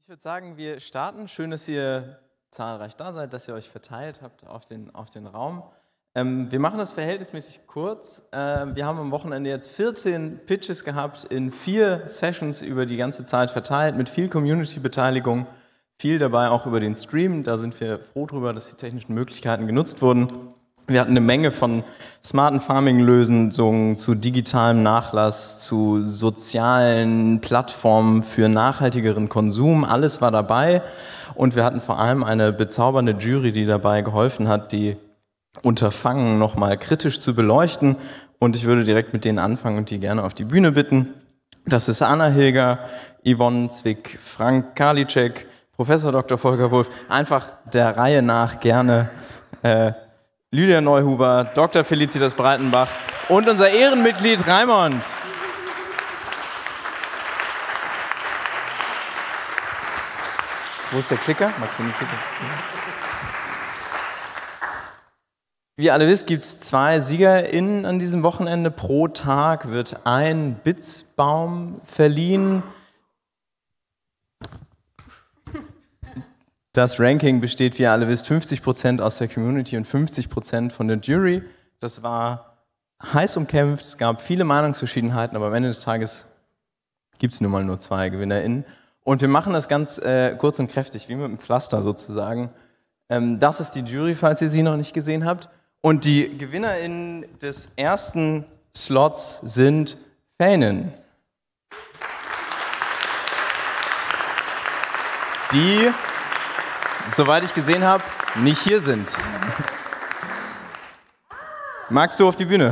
Ich würde sagen, wir starten. Schön, dass ihr zahlreich da seid, dass ihr euch verteilt habt auf den Raum. Wir machen das verhältnismäßig kurz. Wir haben am Wochenende jetzt 14 Pitches gehabt, in 4 Sessions über die ganze Zeit verteilt, mit viel Community-Beteiligung, viel dabei auch über den Stream. Da sind wir froh drüber, dass die technischen Möglichkeiten genutzt wurden. Wir hatten eine Menge von smarten Farming-Lösungen zu digitalem Nachlass, zu sozialen Plattformen für nachhaltigeren Konsum. Alles war dabei. Und wir hatten vor allem eine bezaubernde Jury, die dabei geholfen hat, die Unterfangen nochmal kritisch zu beleuchten. Und ich würde direkt mit denen anfangen und die gerne auf die Bühne bitten. Das ist Anna Hilger, Yvonne Zwick, Frank Karliczek, Professor Dr. Volker Wulff. Einfach der Reihe nach gerne Lydia Neuhuber, Dr. Felicitas Breitenbach und unser Ehrenmitglied Raimond. Wo ist der Klicker? Magst du den Klicker? Wie ihr alle wisst, gibt es 2 SiegerInnen an diesem Wochenende. Pro Tag wird ein Bitzbaum verliehen. Das Ranking besteht, wie ihr alle wisst, 50% aus der Community und 50% von der Jury. Das war heiß umkämpft, es gab viele Meinungsverschiedenheiten, aber am Ende des Tages gibt es nun mal nur 2 GewinnerInnen. Und wir machen das ganz kurz und kräftig, wie mit einem Pflaster sozusagen. Das ist die Jury, falls ihr sie noch nicht gesehen habt. Und die GewinnerInnen des ersten Slots sind Fänen, die, soweit ich gesehen habe, nicht hier sind. Magst du auf die Bühne?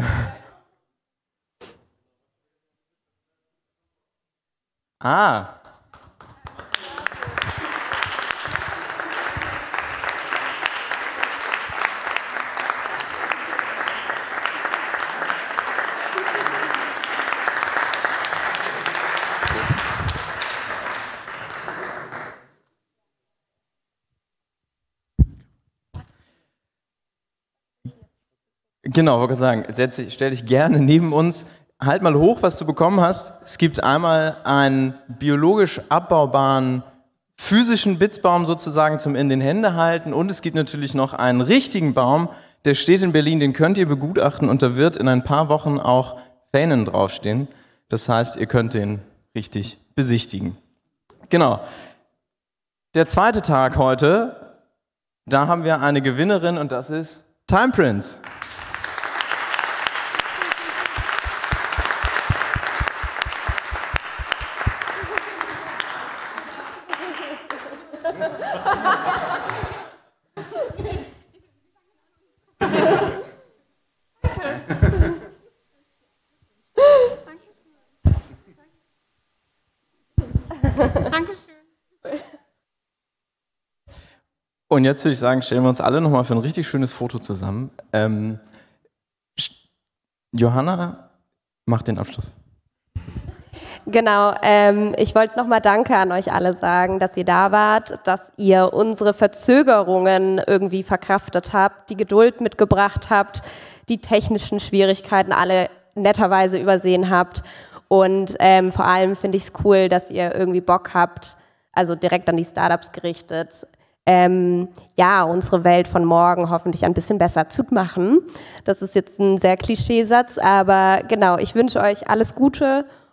Ah. Genau, wollte sagen, stell dich gerne neben uns. Halt mal hoch, was du bekommen hast. Es gibt einmal einen biologisch abbaubaren physischen Bitzbaum sozusagen zum in den Händen halten und es gibt natürlich noch einen richtigen Baum, der steht in Berlin, den könnt ihr begutachten und da wird in ein paar Wochen auch Fänen draufstehen. Das heißt, ihr könnt den richtig besichtigen. Genau. Der zweite Tag heute, da haben wir eine Gewinnerin und das ist Time Prince. Und jetzt würde ich sagen, stellen wir uns alle nochmal für ein richtig schönes Foto zusammen. Johanna macht den Abschluss. Genau, ich wollte nochmal Danke an euch alle sagen, dass ihr da wart, dass ihr unsere Verzögerungen irgendwie verkraftet habt, die Geduld mitgebracht habt, die technischen Schwierigkeiten alle netterweise übersehen habt. Und vor allem finde ich es cool, dass ihr irgendwie Bock habt, also direkt an die Startups gerichtet, ja, unsere Welt von morgen hoffentlich ein bisschen besser zu machen. Das ist jetzt ein sehr Klischeesatz, aber genau, ich wünsche euch alles Gute